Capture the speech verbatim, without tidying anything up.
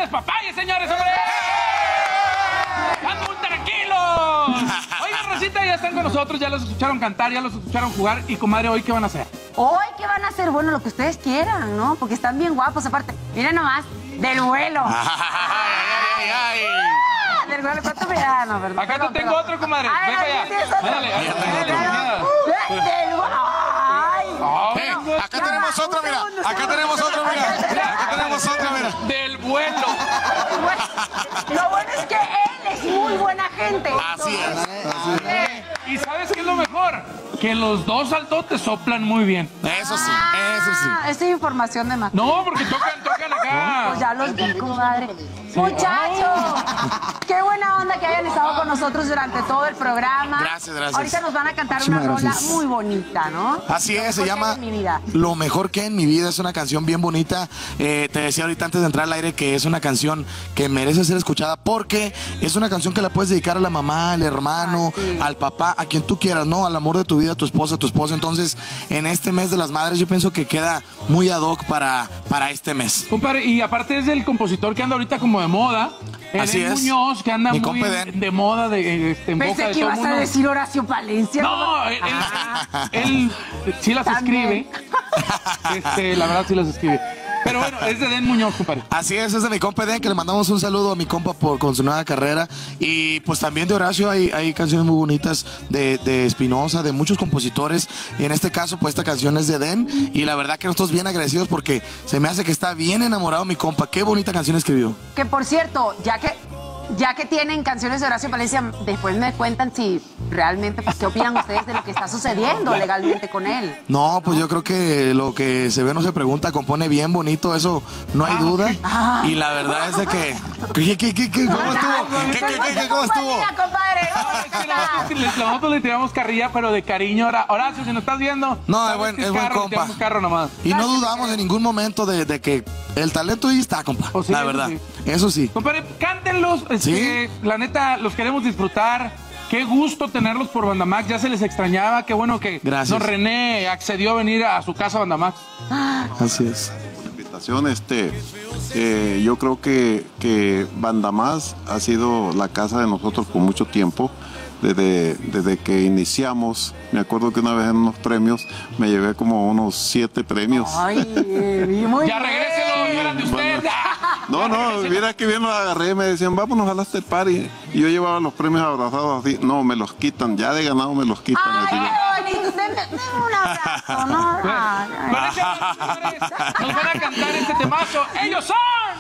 despapalles, señores, hombre. ¡Están muy tranquilos! Oigan, Rosita, ya están con nosotros, ya los escucharon cantar, ya los escucharon jugar. Y, comadre, ¿hoy qué van a hacer? Hoy, ¿qué van a hacer? Bueno, lo que ustedes quieran, ¿no? Porque están bien guapos, aparte. Miren nomás, del vuelo. ¡Ay, ay, ay! Ah, del vuelo, ¿cuánto me da? No, perdón, Acá perdón, te tengo perdón. otro, comadre. A ver, Ven para allá. ¿tienes otro? Ándale, ándale, ándale, ándale. Del vuelo. Ay. Ay, Eh, acá ya, tenemos un otro, mira. segundo, Acá segundo. tenemos otro, mira. Acá tenemos otro, mira. del vuelo. Bueno, lo bueno es que él es muy buena gente. Así es. Así es. ¿Y sabes qué es lo mejor? Que los dos saltotes soplan muy bien. Eso sí, eso sí. Ah, esa es información de más. No, porque tocan, tocan acá. Pues ya los vi, comadre. Muchachos, qué buena onda que hayan estado con nosotros durante todo el programa. Gracias, gracias. Ahorita nos van a cantar Muchísimas una rola gracias. muy bonita, ¿no? Así es, se Lo mejor llama que hay en mi vida. Lo mejor que en mi vida. Es una canción bien bonita. Eh, te decía ahorita antes de entrar al aire que es una canción que merece ser escuchada porque es una canción que la puedes dedicar a la mamá, al hermano, Ah, sí. al papá, a quien tú quieras, ¿no? Al amor de tu vida, a tu esposa, a tu esposo. Entonces, en este mes de las madres yo pienso que queda muy ad hoc para, para este mes. Compadre, y aparte es del compositor que anda ahorita como de moda. Así Edén es. Muñoz, que anda Mi muy compa Edén. de moda, de, este, en boca Pensé de que todo el ibas a mundo. decir Horacio Palencia. No, él, él- Ah. él sí las También. escribe. Este, la verdad sí las escribe. Pero bueno, es de Edén Muñoz, compadre. Así es, es de mi compa Edén, que le mandamos un saludo a mi compa por, con su nueva carrera. Y pues también de Horacio hay, hay canciones muy bonitas de, de Espinosa, de muchos compositores. Y en este caso, pues esta canción es de Edén. Y la verdad que nosotros bien agradecidos porque se me hace que está bien enamorado mi compa. Qué bonita canción escribió. Que por cierto, ya que ya que tienen canciones de Horacio Palencia, después me cuentan si realmente, pues, qué opinan ustedes de lo que está sucediendo legalmente con él. No, pues yo creo que lo que se ve no se pregunta, compone bien bonito, eso no hay duda. Ah. Y la verdad es de que... ¿Qué, qué, qué, qué, ¿Cómo estuvo? ¿Qué, qué, qué, qué, cómo estuvo? Compañía, compadre, ¿cómo está? Le- Nosotros le tiramos carrilla, pero de cariño. Hora- Horacio, si nos estás viendo. No, es sabes buen, que es buen carro, le compa. tiramos carro nomás. Y no dudamos en ningún momento de, de que el talento ahí está, compa. Oh, sí, la eso verdad. sí. Eso sí. Compadre, cántenlos. Este, la neta, los queremos disfrutar. Qué gusto tenerlos por Bandamax. Ya se les extrañaba. Qué bueno que Gracias. don René accedió a venir a su casa Bandamax. Así es. Invitación, este, eh, yo creo que, que Bandamax ha sido la casa de nosotros por mucho tiempo. Desde, desde que iniciamos, me acuerdo que una vez en unos premios me llevé como unos siete premios. Ay, eh, muy Ya bien. regréselo, eran de usted. No, no, mira que bien los agarré y me decían, vámonos al after party. Y yo llevaba los premios abrazados así. No, me los quitan, ya de ganado me los quitan. Ay, así. qué bonito. Denme, denme un abrazo, ¿no? Ay, ay. Con ese abrazo, señores, nos van a cantar este temazo. Ellos son